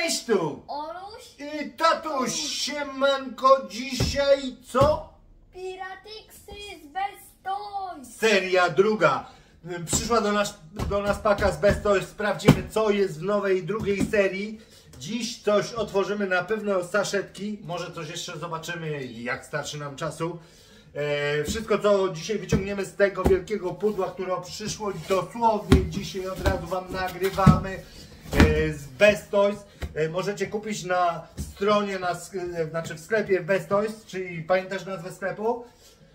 Cześć tu! Oluś I tatuś, siemanko, dzisiaj co? Piratixy z Best Toys. Seria druga. Przyszła do nas paka z Best Toys, sprawdzimy co jest w nowej drugiej serii. Dziś coś otworzymy, na pewno saszetki, może coś jeszcze zobaczymy, jak starczy nam czasu. Wszystko co dzisiaj wyciągniemy z tego wielkiego pudła, które przyszło dosłownie dzisiaj od razu wam nagrywamy z Best Toys. Możecie kupić na stronie, znaczy w sklepie Best Toys, czyli pamiętasz nazwę sklepu?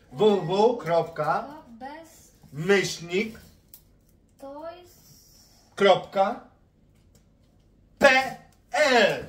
www.besttoys.pl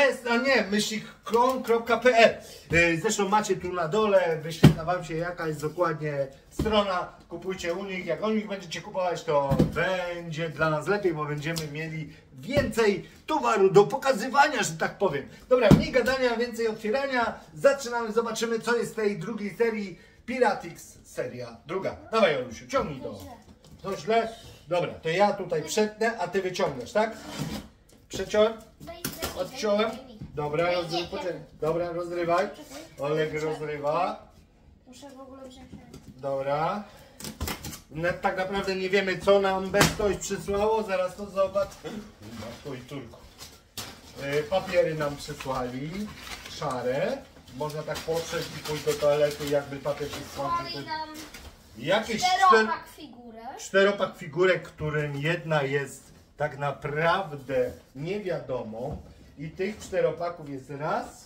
myślnik.pl. Zresztą macie tu na dole, wyświetla wam się jaka jest dokładnie strona. Kupujcie u nich, jak u nich będziecie kupować, to będzie dla nas lepiej, bo będziemy mieli więcej towaru do pokazywania, że tak powiem. Dobra, mniej gadania, więcej otwierania. Zaczynamy, zobaczymy co jest w tej drugiej serii Piratix, seria druga. Dawaj Olusiu, ciągnij to. To źle? Dobra, to ja tutaj przetnę, a ty wyciągasz, tak? Przeciąłem? Odciąłem? Dobra, dobra, rozrywaj. Oleg rozrywa. Muszę w ogóle wziąć. Dobra. Tak naprawdę nie wiemy co nam Best Toys przysłało, zaraz to zobacz. Matko i córko. Papiery nam przysłali, szare. Można tak potrzeć i pójść do toalety, jakby papier przysłał. Jakieś czteropak figurek, którym jedna jest tak naprawdę niewiadomą. I tych czteropaków jest raz.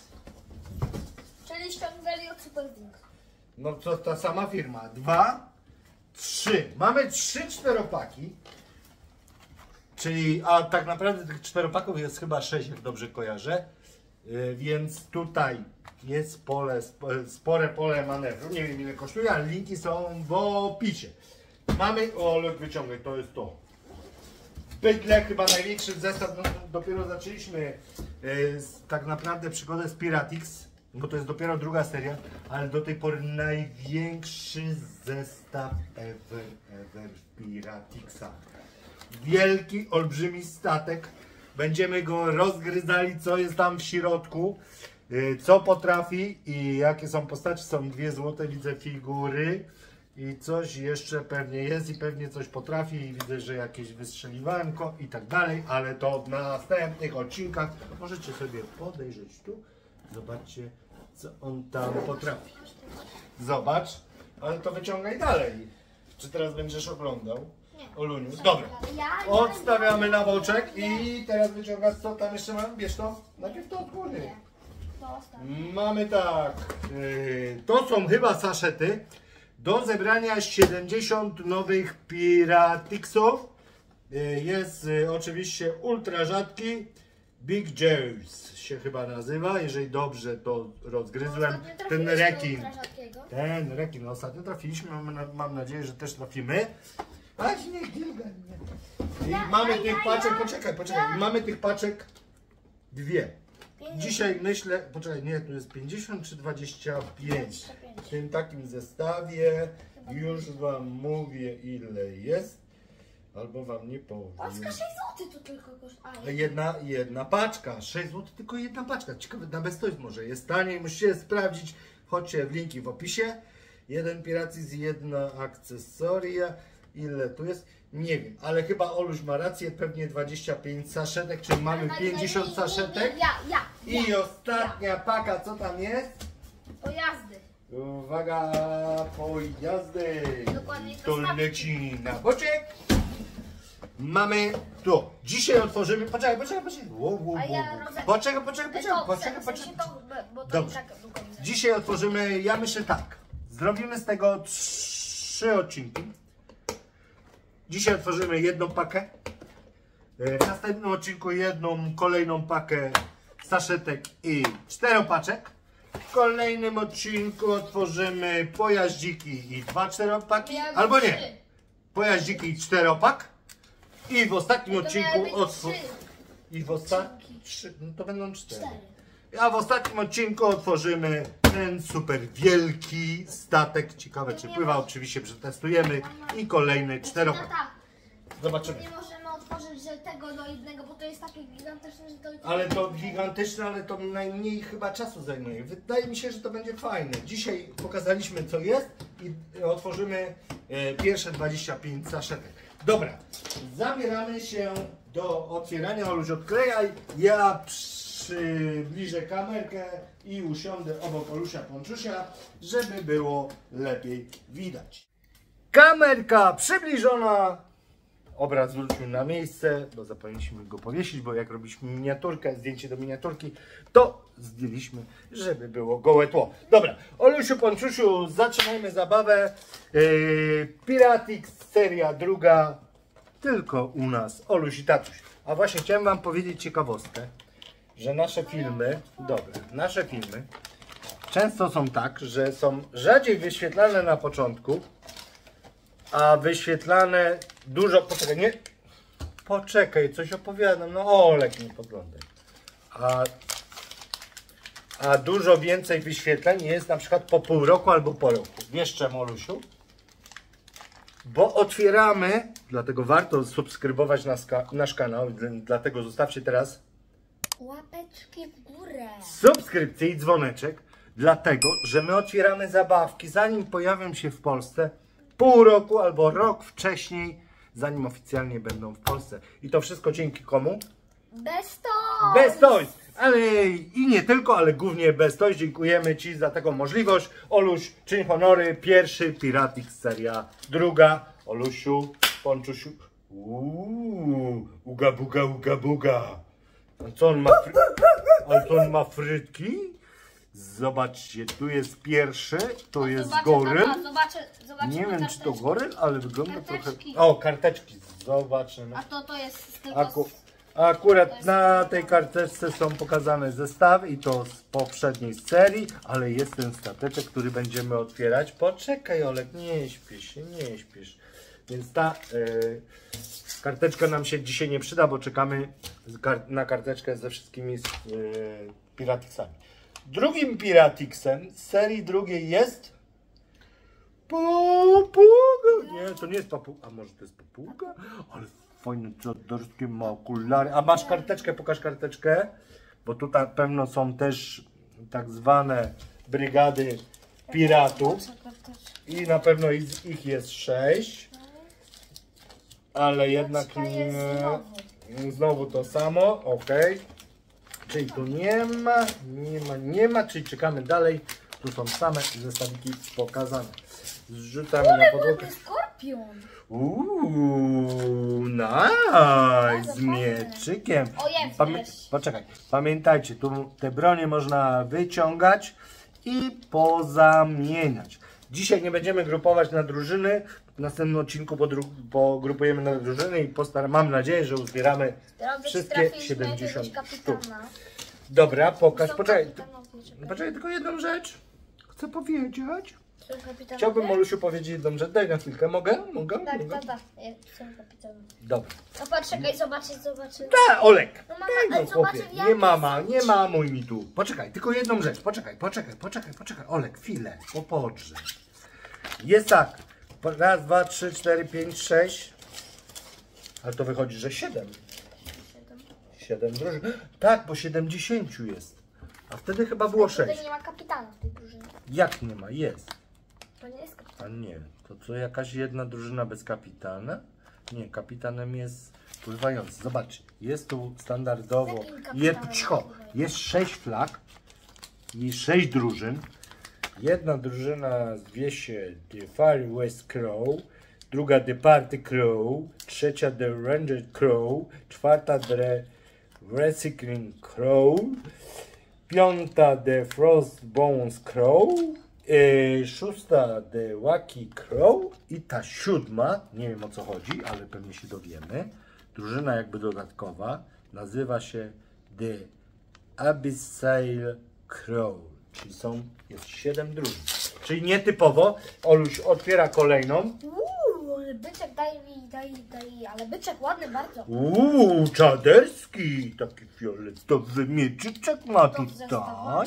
Czyli ściągnęli od Superdings. No to ta sama firma. 2, 3. Mamy 3 czteropaki. Czyli, a tak naprawdę tych czteropaków jest chyba 6, jak dobrze kojarzę. Więc tutaj jest spore pole manewru. Nie wiem ile kosztuje, ale linki są w opisie. Mamy, Olek wyciągaj, to jest to. Bydle, chyba największy zestaw, no, dopiero zaczęliśmy tak naprawdę przygodę z Piratix, bo to jest dopiero druga seria, ale do tej pory największy zestaw ever Piratixa. Wielki, olbrzymi statek, będziemy go rozgryzali, co jest tam w środku, co potrafi i jakie są postacie. Są 2 złote, widzę, figury. I coś jeszcze pewnie jest i pewnie coś potrafi i widzę, że jakieś wystrzeliwanko i tak dalej, ale to w następnych odcinkach możecie sobie podejrzeć tu, zobaczcie co on tam potrafi. Zobacz, ale to wyciągaj dalej. Czy teraz będziesz oglądał? Nie. Oluniu. Dobra, odstawiamy na boczek i teraz wyciągasz co tam jeszcze mam? Bierz to, najpierw to odgórny. Mamy tak, to są chyba saszety. Do zebrania 70 nowych Piratixów. Jest oczywiście ultra rzadki Big Jaws się chyba nazywa, jeżeli dobrze to rozgryzłem. Ten rekin. Ten rekin. Ostatnio trafiliśmy, mam nadzieję, że też trafimy. Aż nie, Gilgan, nie. I mamy tych paczek, poczekaj. I mamy tych paczek 2. Dzisiaj myślę, poczekaj, nie, tu jest 50 czy 25. W tym takim zestawie już wam mówię ile jest, albo wam nie powiem. Polska 6 zł to tylko kosztuje. Jedna paczka, 6 zł tylko jedna paczka. Ciekawe, na Best Toys może jest taniej, musicie sprawdzić. Chodźcie w linki w opisie. Jeden Piratix, jedna akcesoria. Ile tu jest? Nie wiem, ale chyba Oluś ma rację, pewnie 25 saszetek, czyli mamy 50 saszetek. I ostatnia paka, co tam jest? Pojazdy. Uwaga, pojazdy. Dokładnie to leci na boczek. Mamy tu. Dzisiaj otworzymy. Poczekaj. Poczekaj. Dobrze. Dzisiaj otworzymy, ja myślę tak. Zrobimy z tego 3 odcinki. Dzisiaj otworzymy jedną pakę. W następnym odcinku jedną kolejną pakę saszetek i 4 paczek. W kolejnym odcinku otworzymy pojaździki i 2 czteropaki. Albo nie. Pojaździki i 4-pak. I w ostatnim odcinku to będą 4. A w ostatnim odcinku otworzymy ten super wielki statek. Ciekawe czy pływa, oczywiście przetestujemy. I kolejny 4-pak. Zobaczymy. Nie możemy otworzyć, że tego do innego, bo to jest takie gigantyczne, że to... Ale to gigantyczne, ale to najmniej chyba czasu zajmuje. Wydaje mi się, że to będzie fajne. Dzisiaj pokazaliśmy co jest i otworzymy pierwsze 25 saszetek. Dobra, zabieramy się do otwierania. Oluś, odklejaj. Ja przybliżę kamerkę i usiądę obok Olusia Ponczusia, żeby było lepiej widać. Kamerka przybliżona. Obraz wrócił na miejsce, bo zapomnieliśmy go powiesić, bo jak robiliśmy miniaturkę, zdjęcie do miniaturki, to zdjęliśmy, żeby było gołe tło. Dobra, Olusiu Ponczusiu, zaczynajmy zabawę. Piratix, seria druga, tylko u nas, Oluś i Tatuś. A właśnie chciałem wam powiedzieć ciekawostkę, że nasze filmy często są tak, że są rzadziej wyświetlane na początku, a wyświetlane dużo... Poczekaj, nie... Poczekaj, coś opowiadam. No Olek, nie podglądaj. A dużo więcej wyświetleń jest na przykład po pół roku albo po roku. Wiesz czemu, Olusiu? Bo otwieramy, dlatego warto subskrybować nasz kanał, dlatego zostawcie teraz Łapeczki w górę. subskrypcję i dzwoneczek, dlatego, że my otwieramy zabawki, zanim pojawią się w Polsce, pół roku albo rok wcześniej, zanim oficjalnie będą w Polsce. I to wszystko dzięki komu? Bez Bestoys! Ale i nie tylko, ale głównie Bestoys. Dziękujemy Ci za taką możliwość. Oluś, czyń honory. Pierwszy Piratix, seria druga. Olusiu, Ponczusiu. Uga buga, uga buga. A co on ma? Ale to on ma frytki? Zobaczcie, tu jest pierwszy, to jest goryl. Zobaczę Nie wiem, czy to goryl, ale wygląda karteczki. trochę... O, karteczki, zobaczymy. A to jest tylko... Akurat na tej karteczce są pokazane zestawy i to z poprzedniej serii, ale jest ten stateczek, który będziemy otwierać. Poczekaj, Olek, nie śpiesz się, nie śpiesz. Więc ta karteczka nam się dzisiaj nie przyda, bo czekamy na karteczkę ze wszystkimi Piratixami. Drugim Piratixem z serii drugiej jest papuga. Nie, to nie jest papuga. A może to jest papuga? Ale fajne czaderskie ma okulary. A masz karteczkę? Pokaż karteczkę. Bo tutaj na pewno są też tak zwane brygady piratów. I na pewno ich jest 6. Ale jednak nie. Znowu to samo. Ok. Czyli tu nie ma, czyli czekamy dalej. Tu są same zestawiki pokazane. Zrzucamy na podłogę. Skorpion. Nice, z mieczykiem. Poczekaj, pamiętajcie, tu te bronie można wyciągać i pozamieniać. Dzisiaj nie będziemy grupować na drużyny. W następnym odcinku pogrupujemy na drużyny i mam nadzieję, że uzbieramy wszystkie 70 sztuk. Dobra, pokaż. Poczekaj, tylko jedną rzecz. Chcę powiedzieć. Chciałbym, Olusiu, powiedzieć jedną rzecz. Daj na chwilkę. Mogę? Tak. Ja jestem kapitanem. Dobra. No poczekaj, zobaczę. Tak, Olek. No mama, No, chłopie. Nie mamuj mi tu. Poczekaj, tylko jedną rzecz. Poczekaj. Olek, chwilę. Popodrze. Jest tak. Raz, 2, 3, 4, 5, 6. Ale to wychodzi, że 7. 7 drużyn. Tak, bo 70 jest. A wtedy chyba było 6. Tutaj nie ma kapitana w tej drużynie. Jak nie ma? Jest. To nie jest kapitan. A nie. To co, jakaś jedna drużyna bez kapitana? Nie, kapitanem jest pływający. Zobaczcie. Jest tu standardowo. Jest 6 flag. I 6 drużyn. Jedna drużyna zwie się The Far West Crow, druga The Party Crow, trzecia The Ranger Crow, czwarta The Recycling Crow, piąta The Frostbones Crow, szósta The Wacky Crow i ta siódma, nie wiem o co chodzi, ale pewnie się dowiemy, drużyna jakby dodatkowa, nazywa się The Abyssal Crow. Czyli jest 7 drużyn. Czyli nietypowo. Oluś otwiera kolejną. Byczek daj, ale byczek ładny bardzo. Czaderski. Taki fioletowy mieczyczek ma tutaj.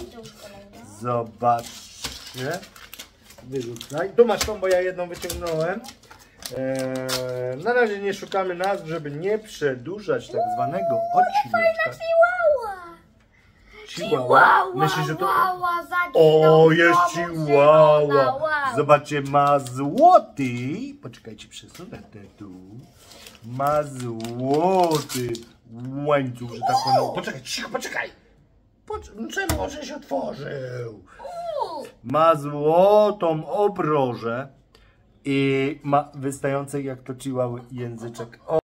Zobaczcie. Wyrzucaj. Tu masz tą, bo ja jedną wyciągnąłem. Na razie nie szukamy nazw, żeby nie przedłużać tak zwanego odcinka. Chihuahua. Myślisz, że to... O, jest Chihuahua. Zobaczcie, ma złoty. Poczekajcie, przesunę te tu. Ma złoty łańcuch, że tak powiem. Poczekaj, cicho, poczekaj. Czemu on się otworzył? Ma złotą obrożę i ma wystający jak to chihuahua języczek. O.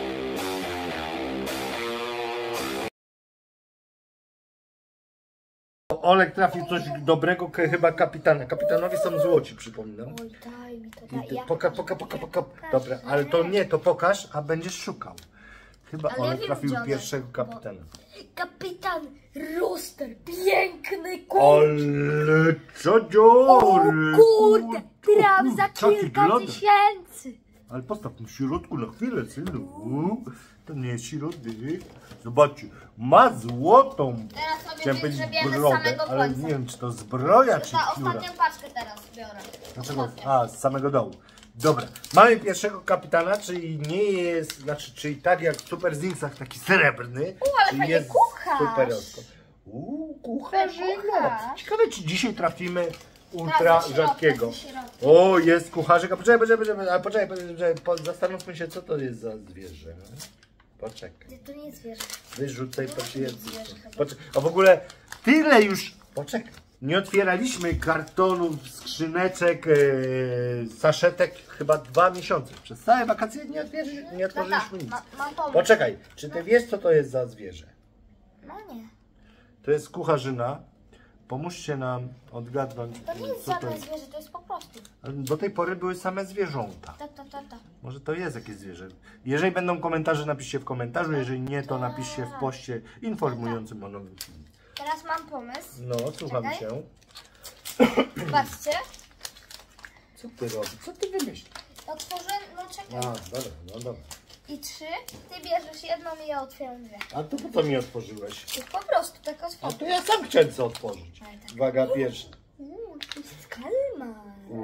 Olek trafił coś dobrego, chyba kapitana. Kapitanowi są złoci, przypominam. Oj, daj mi to. Poka. Dobra, ale to nie, to pokaż, a będziesz szukał. Chyba Ale Olek ja trafił wiem, pierwszego kapitana. Kapitan Rooster, piękny Ale co O dziury? kurde, traf za Taki kilka glodek. tysięcy. Ale postaw w środku na chwilę, synu. To nie jest środek. Zobaczcie, ma złotą. Teraz sobie Chciałem powiedzieć grzebiemy z brodę, samego ale końca. nie wiem, czy to zbroja, czy Ta pióra. ostatnią paczkę teraz biorę. Dlaczego? A, z samego dołu. Dobra, mamy pierwszego kapitana, czyli nie jest, znaczy, czyli tak jak w Super Zingsach, taki srebrny. ale czyli fajnie jest kucharz. superowsko. Kucharzyna. Kucharz. Ciekawe, czy dzisiaj trafimy ultra Tak, ze środka, rzadkiego. ze środka. O, jest kucharzyk. A poczekaj, zastanówmy się, co to jest za zwierzę. Poczekaj. To nie jest zwierzę. Wyrzucaj To papier. nie jest zwierzę. A w ogóle tyle już. Poczekaj. Nie otwieraliśmy kartonów, skrzyneczek, saszetek chyba 2 miesiące. Przez całe wakacje nie otworzyliśmy nic. Mam pomysł. Poczekaj, czy ty wiesz, co to jest za zwierzę? No nie. To jest kucharzyna. Pomóżcie nam odgadnąć, To nie jest co to żadne jest. zwierzę, to jest po prostu. Ale do tej pory były same zwierzęta. Ta. Może to jest jakieś zwierzę. Jeżeli będą komentarze, napiszcie w komentarzu. Jeżeli nie, to napiszcie w poście informującym o nowym filmie. Teraz mam pomysł. No, słucham Czekaj. cię. Patrzcie. Co ty robisz? Co ty wymyślisz? Otworzę, no czekaj. A, dobra, no dobra. I 3. Ty bierzesz jedną i ja otwieram 2. A to po co mi otworzyłeś? To po prostu tak A otworzę. to ja sam chciałem co otworzyć. Uwaga, pierwsza. To jest kalma.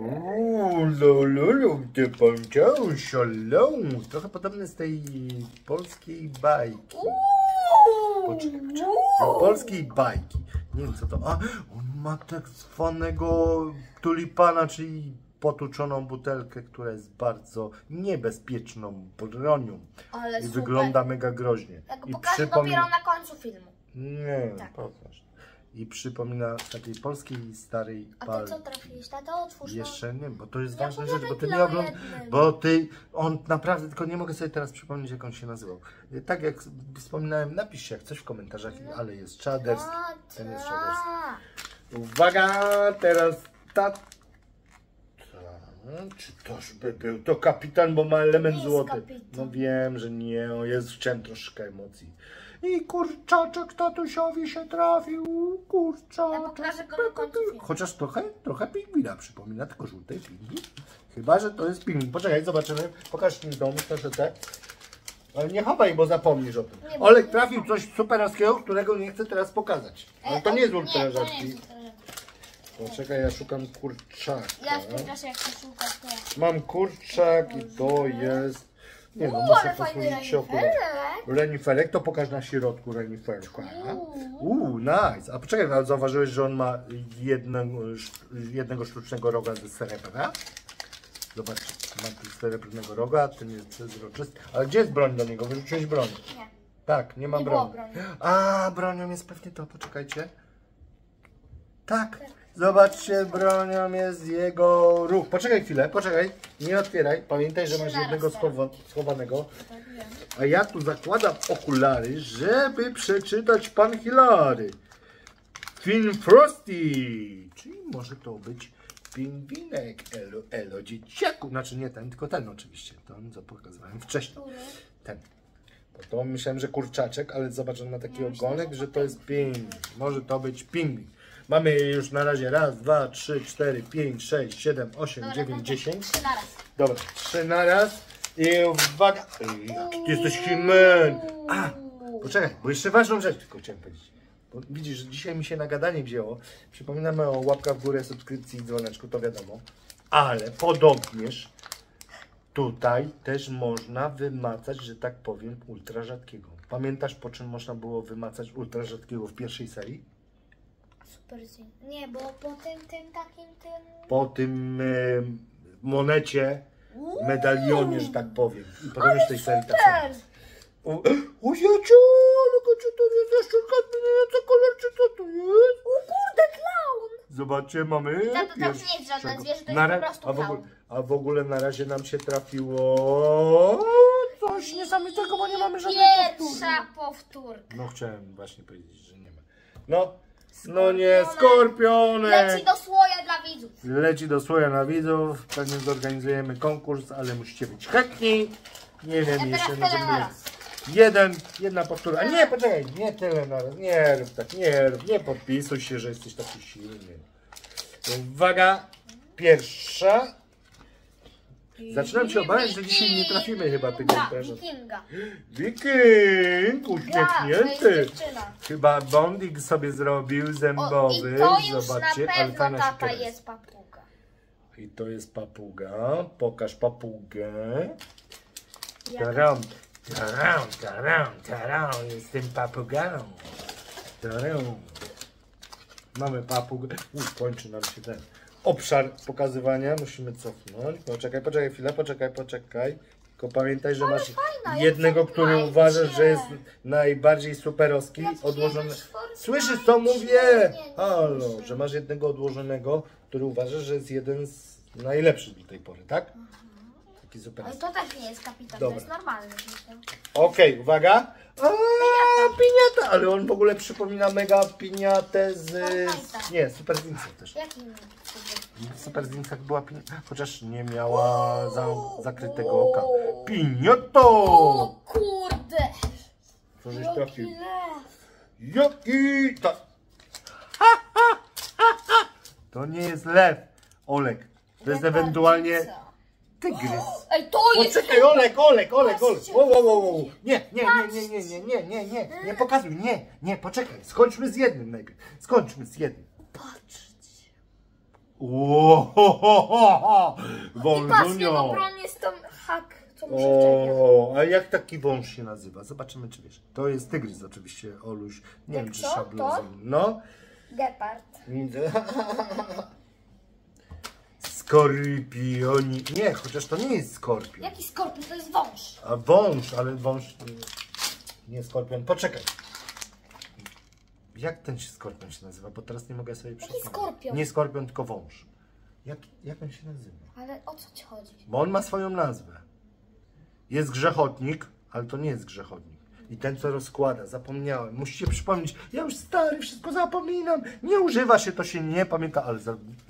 Lulu, ty powiedział, szalą. Trochę podobny z tej polskiej bajki. Poczekaj. Polskiej bajki. Nie wiem co to. A, on ma tak zwanego tulipana, czyli potłuczoną butelkę, która jest bardzo niebezpieczną bronią. Ale I super. wygląda mega groźnie. Ja go I pokażę dopiero na końcu filmu. Nie, Tak. pokaż. I przypomina takiej polskiej starej A ty bajki. co trafiłeś? Tato, otwórz to. Jeszcze nie, bo to jest Ja ważna powiem rzecz, bo ty dla nie oglądasz, jednym. bo ty, on naprawdę, tylko nie mogę sobie teraz przypomnieć, jak on się nazywał. Tak jak wspominałem, napiszcie jak coś w komentarzach, ale jest Czaderski, ten jest Czaderski. Uwaga, teraz czy toż by był to kapitan, bo ma element Nie jest złoty. kapitan. No wiem, że nie, chciałem troszkę emocji. I kurczaczek tatusiowi się trafił, kurczaczek. Ja pokażę go na końcu filmu. Chociaż trochę pingwina przypomina, tylko żółtej pingwin. Chyba, że to jest pingwin. Poczekaj, zobaczymy. Pokaż mi dom, proszę te. Ale nie chowaj, bo zapomnisz o tym. Nie, bo- Olek trafił coś superowskiego, którego nie chcę teraz pokazać. Ale to nie jest ultra to nie rzadki. jest ultra rzadki. Poczekaj, ja szukam kurczaka. Ja w tym czasie jak się szukasz, to ja. Mam kurczak i to jest... Nie no, Ale muszę fajny posłużyć się okularem. reniferek. Reniferek, to pokaż na środku reniferka. Nice. A poczekaj, ale zauważyłeś, że on ma jednego sztucznego roga ze srebra? Zobacz, ma tu srebrnego roga, ten jest przezroczysty. Ale gdzie jest broń do niego? Wyrzuciłeś broń? Nie. Tak, nie ma Nie było broni. broni. A, bronią jest pewnie to, poczekajcie. Tak, zobaczcie, bronią jest jego ruch. Poczekaj chwilę, poczekaj, nie otwieraj. Pamiętaj, że masz Zaraz, jednego zaraz. schowanego. Tak wiem. A ja tu zakładam okulary, żeby przeczytać pan Hilary. Fin Frosty, czyli może to być pingwinek. Elo, dzieciaku. Znaczy nie ten, tylko ten oczywiście. Ten, co pokazywałem wcześniej. Ten. Bo to myślałem, że kurczaczek, ale zobacz, on ma taki ogonek, że to jest pingwin. Może to być pingwin. Mamy już na razie raz, 2, 3, 4, 5, 6, 7, 8, 9, 10. 3 naraz. Dobra, 3 na raz. I uwaga. Jaki ty jesteś himen. A, poczekaj, bo jeszcze ważną rzecz tylko chciałem powiedzieć. Bo widzisz, że dzisiaj mi się na gadanie wzięło. Przypominamy o łapkach w górę, subskrypcji i dzwoneczku, to wiadomo. Ale podobnież tutaj też można wymacać, że tak powiem, ultra rzadkiego. Pamiętasz, po czym można było wymacać ultra rzadkiego w pierwszej serii? Super zinc. Nie, bo po tym takim Po tym monecie, medalionie, że tak powiem. I potem już w tej serii tak samo. O Jeciu, ale czy to jest za szczurka zmieniająca kolor, czy co to jest? O kurde, klaun! Zobaczcie, mamy To nie jest żadne pierwszego. zwierzę, to Na jest ra- po prostu a w ogóle na razie nam się trafiło coś niesamowitego, bo nie mamy żadnej powtóry. Pierwsza powtórka. No chciałem właśnie powiedzieć, że nie ma. No nie, skorpionek! Leci do słoja dla widzów. Leci do słoja na widzów, pewnie zorganizujemy konkurs, ale musicie być chętni. Nie wiem, teraz jeszcze tyle możemy... naraz. Jedna powtóra. A nie, poczekaj, nie tyle naraz. Nie rób tak, nie podpisuj się, że jesteś taki silny. Uwaga, pierwsza. Zaczynam się obawiać, że dzisiaj nie trafimy chyba tego imprezu. Wikinga. Wiking, To uśmiechnięty. jest dziewczyna. Chyba bonding sobie zrobił zębowy. I to już Zobaczcie, na ale pewno fajna tata siekiera jest papuga. I to jest papuga. Pokaż papugę. Jaka? Tarą, jestem papugą. Tarą. Mamy papugę. Kończy nam się ten obszar pokazywania. Musimy cofnąć. Poczekaj chwilę, poczekaj. Tylko pamiętaj, że masz fajna, jednego, jak który fajnie. uważasz, że jest najbardziej superowski, odłożony. Słyszysz, co mówię? Halo, że masz jednego odłożonego, który uważasz, że jest jeden z najlepszych do tej pory, tak? Taki super. Ale to też nie jest kapitan, Dobra. to jest normalny. Okej, uwaga. Piniata, ale on w ogóle przypomina mega piniatę z... Fortnite'a. Nie, Super Zinxa też. Jaki W Super Zinxach była piniata, chociaż nie miała zakrytego oka. Piniato! O kurde! Co żeś Jaki trafił? lew! Jaki to... To nie jest lew, Olek. To jest ewentualnie tygrys. Ej, to jest... Poczekaj, Olek. Wow. Nie pokazuj, nie, poczekaj. Skończmy z jednym najpierw. Patrzcie. Łohohoho, I patrz, jego wążunio. broń jest tam hak, co mu się czepia. O, a jak taki wąż się nazywa? Zobaczymy, czy wiesz. To jest tygrys oczywiście, Oluś. Nie Jak wiem, czy co? szablozem. No. Gepard. Skorpioni. Nie, chociaż to nie jest skorpion. Jaki skorpion? To jest wąż. A wąż, ale wąż... Nie skorpion. Poczekaj. Jak ten skorpion się nazywa? Bo teraz nie mogę sobie przypomnieć. skorpion? Nie skorpion, tylko wąż. Jak on się nazywa? Ale o co ci chodzi? Bo on ma swoją nazwę. Jest grzechotnik, ale to nie jest grzechotnik. I ten, co rozkłada, zapomniałem. Musicie przypomnieć. Ja już stary, wszystko zapominam. Nie używa się, to się nie pamięta, ale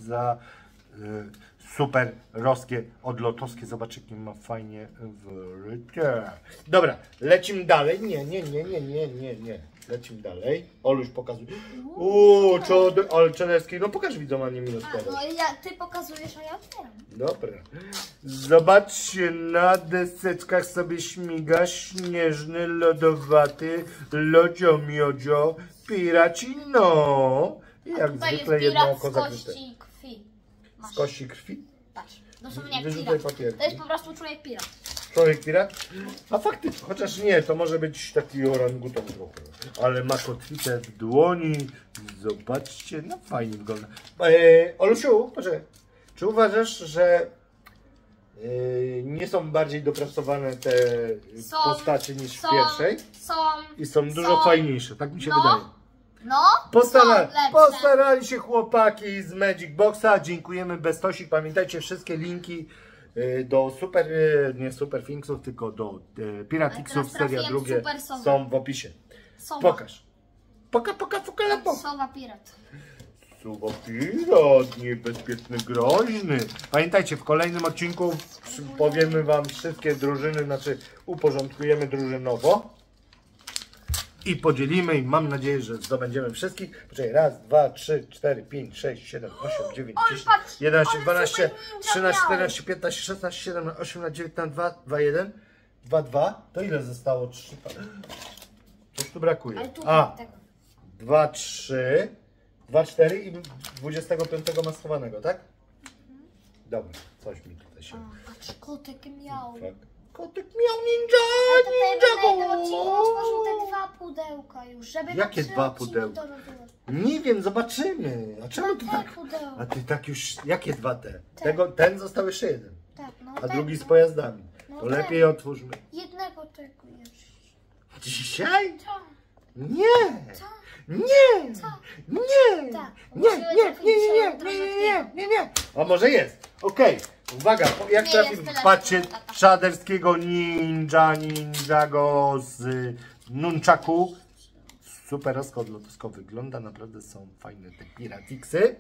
super roskie, odlotowskie. Zobaczcie, jakie ma fajnie wrycie. Dobra, lecimy dalej. Nie. Lecimy dalej. Oluś pokazuj. Ale Czerewski, no pokaż widzom, a nie mi No rozkładać. ty pokazujesz, a ja otwieram. Dobra. Zobaczcie, na deseczkach sobie śmiga śnieżny, lodowaty lodzio-miodzio piracino. I jak Tutaj zwykle jest jedno pirat oko z zakryte. kości krwi. Masz. Z kości krwi? Patrz, dosłownie jak Wyrzucaj pirat. papierki. To jest po prostu człowiek pirat. Człowiek pirat? A faktycznie, chociaż nie, to może być taki orangutan trochę. Ale ma kotwicę w dłoni. Zobaczcie, no fajnie wygląda. Olusiu, poczekaj. Czy uważasz, że nie są bardziej dopracowane te postacie niż w pierwszej? I są dużo fajniejsze, tak mi się wydaje. No, Postarali się chłopaki z Magic Boxa. Dziękujemy Bestosik. Pamiętajcie, wszystkie linki do nie Super Finksów, tylko do Piratixów, seria drugie są w opisie. Pokaż. Pokaż. Sowa pirat. Suwa pirat, niebezpieczny, groźny. Pamiętajcie, w kolejnym odcinku powiemy wam wszystkie drużyny, znaczy uporządkujemy drużynowo. I podzielimy i mam nadzieję, że zdobędziemy wszystkich. Poczekaj, raz, 2, 3, 4, 5, 6, 7, 8, 9, 10, 11, 12, 13, 14, 15, 16, 17, 18, 19, 2, 2, 1, 2, 2. To ile zostało? 3. Coś tu brakuje. A, 2, 3, 2, 4 i 25 ma schowanego, tak? Dobra, coś mi tutaj pyta się. Patrz, kotek miał. Kotek miał ninja, A tutaj ninja będę go! otworzył te 2 pudełka już, żeby Jakie na 3 2 odcinki pudełka? to robiło. Nie wiem, zobaczymy. A czemu ty Te tak? pudełka. A ty tak już, jakie 2 te? Te. Ten został jeszcze jeden, Tak, no a tak, drugi z no. pojazdami. No To tak. lepiej otwórzmy. Jednego tego jeszcze. Dzisiaj? Tak, Nie! tak, Nie! tak. Nie! Tak. Nie, Musimy nie, trafić nie, nie, dzisiaj nie, jutro nie, do nie, nie, nie. A może jest? Okej, uwaga, jak Nie trafimy? jest tyle, Patrzcie, tata. szaderskiego ninjago z nunchaku. Super rozkładlotosko wygląda, naprawdę są fajne te piratiksy.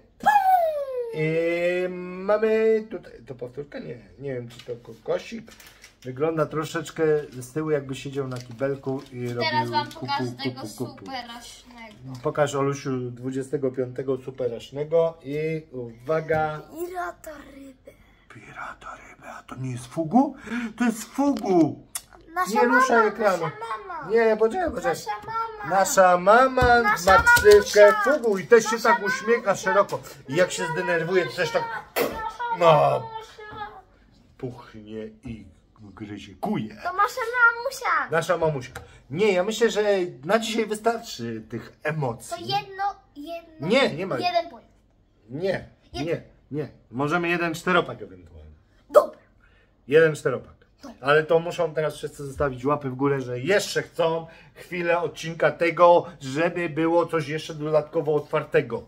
Mamy tutaj, to powtórka? Nie wiem czy to kokosik. Wygląda troszeczkę z tyłu jakby siedział na kibelku i robił Teraz wam kupu, pokażę kupu, tego kupu. superaśnego. Pokaż Olusiu 25 superaśnego i uwaga. Pirata ryby. Pirata ryby, a to nie jest fugu? To jest fugu! Nasza Nie ruszaj mama, ekranu. nasza mama. Nie, poczekaj. Nasza mama. Nasza mama Nasza ma ksywkę mamusia. fugu i też się Nasza tak uśmiecha mamusia. szeroko. I jak się zdenerwuje, to też tak Nasza No. mamusia. puchnie i gryzie, kuje. To nasza mamusia. Nasza mamusia. Nie, ja myślę, że na dzisiaj wystarczy tych emocji. To jedno. Nie ma. Jeden pojazd. Nie. Możemy jeden czteropak ewentualnie. Dobra. Jeden czteropak. Ale to muszą teraz wszyscy zostawić łapy w górę, że jeszcze chcą chwilę odcinka tego, żeby było coś jeszcze dodatkowo otwartego.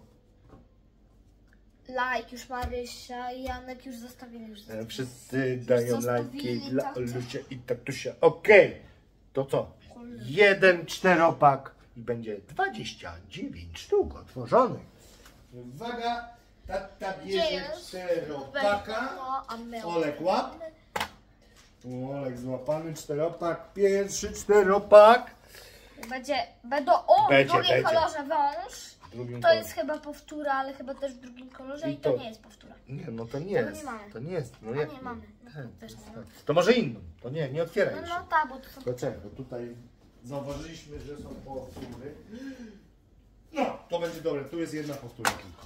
Like już Marysia i Janek już zostawili. Wszyscy dają zostawili lajki dla taty. Olusia i tatusia. Okej. To co? Jeden czteropak i będzie 29 sztuk otworzonych. Uwaga, tata bierze czteropaka. Olek łap. Olek złapany czteropak, pierwszy czteropak. Będą w drugim kolorze wąż. To jest chyba powtóra, ale chyba też w drugim kolorze i to nie jest powtóra. Nie, no to nie Tego jest. nie mamy. To nie jest. No A jak nie mamy. No Tak, to też nie tak. mamy. To może inną. To nie otwieraj jeszcze. No tak, bo to są... Poczekaj, bo tutaj zauważyliśmy, że są powtóry. No, to będzie dobre. Tu jest jedna powtóra tylko.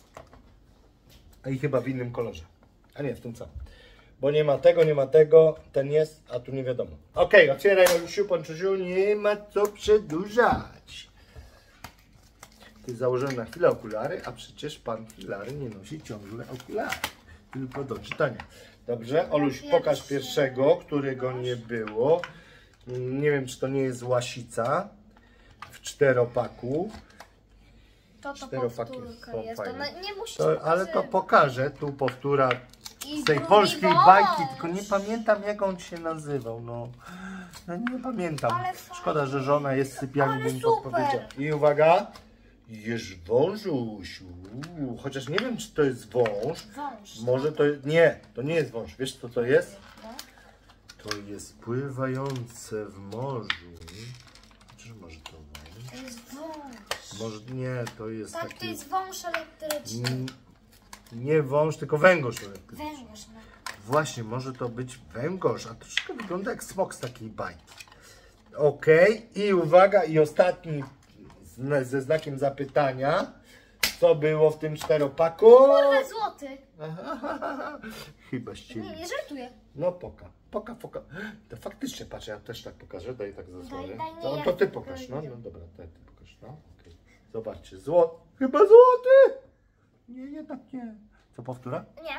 A i chyba w innym kolorze. A nie, w tym samym. Bo nie ma tego, ten jest, a tu nie wiadomo. Okej, otwieraj Olusiu, Ponczusiu, nie ma co przedłużać. Ty założyłem na chwilę okulary, a przecież pan Hilary nie nosi ciągle okulary. Tylko do czytania. Dobrze, Oluś, pokaż pierwszego, którego nie było. Nie wiem, czy to nie jest łasica w czteropaku. To Czteropaki powtórka są jest. fajne. To nie musisz Ale to pokazywać. pokażę. Tu powtóra I z tej drugi polskiej wąż. bajki, tylko nie pamiętam jak on się nazywał. No nie pamiętam. Ale Szkoda, fajnie. że żona jest w sypialni, Ale bym super. podpowiedział. I uwaga, jesz wążuś. Chociaż nie wiem, czy to jest wąż. Wąż. Może to jest... Nie, to nie jest wąż. Wiesz, co to jest? To jest pływające w morzu. Czy może to wąż? To jest wąż. Może nie, to jest Tak, taki... to jest wąż elektryczny. Nie wąż, tylko węgorz elektryczny. Węgorz. No. Właśnie, może to być węgorz, a troszkę wygląda jak smok z takiej bajki. Okej, i uwaga, i ostatni ze znakiem zapytania. Co było w tym czteropaku? Kurde, złoty. Chyba ścieli. Nie żartuję. No poka. To faktycznie, patrz, ja też tak pokażę, daj tak zasłonię. Daj, nie, To, ja to ty tylko pokaż, no, idę. no dobra, ty pokaż, no. Okay. Zobaczcie, chyba złoty! Nie, tak nie. Co, powtóra? Nie.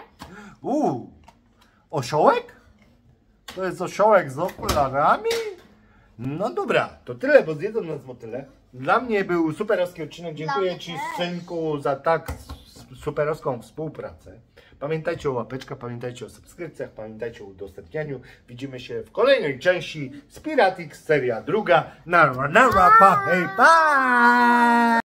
Osiołek? To jest osiołek z okularami? No dobra, to tyle, bo zjedzą nas motyle. Dla mnie był superowski odcinek. Dziękuję mnie Ci, też. synku, za tak superowską współpracę. Pamiętajcie o łapeczkach, pamiętajcie o subskrypcjach, pamiętajcie o udostępnianiu. Widzimy się w kolejnej części z Piratix, seria druga. Nara, pa, hej, pa!